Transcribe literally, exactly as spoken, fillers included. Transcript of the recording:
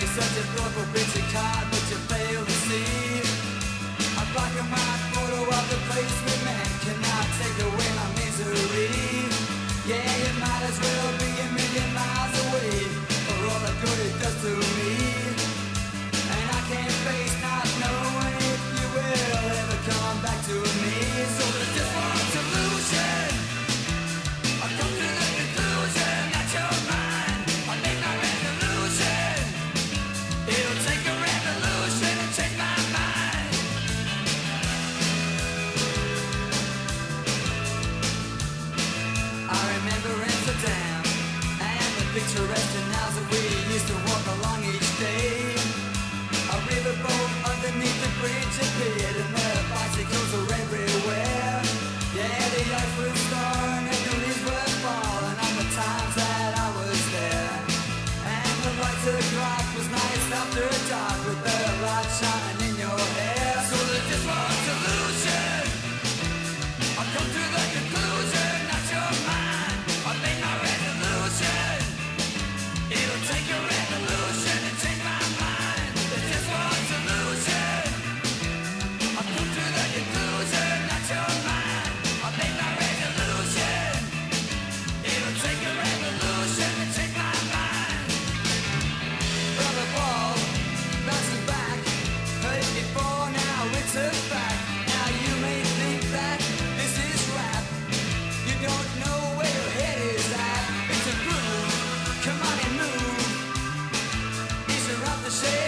such a thoughtful picture card, but you fail to see. I block my photo of the place we met, cannot take away my misery. Yeah, you might as well be a million miles away for all the good it does to me. And I can't face not knowing if you will ever come back to me. So there's just one solution. I've come to the conclusion that you're mine. I made my resolution. It'll take a revolution and change my mind. I remember Amsterdam and the picturesque canals that we used to walk along each day. A riverboat underneath the bridge appeared and the bicycles were everywhere. Yeah, the ice was thawing and the leaves were falling on the times that I was there. And the lights of clock was nice after dark with the light shining in your hair. So there's just one solution. I've come to the conclusion that you're mine. I made my resolution. It'll take a revolution and change my mind. There's just one solution. I've come to the conclusion that you're mine. I made my resolution. It'll take a revolution and change my mind. Brother Paul, bouncing back. Heard it before, now it's a fact. Now you may think that this is rap. You don't know where your head is at. It's a groove, come on and move. These are off the shade.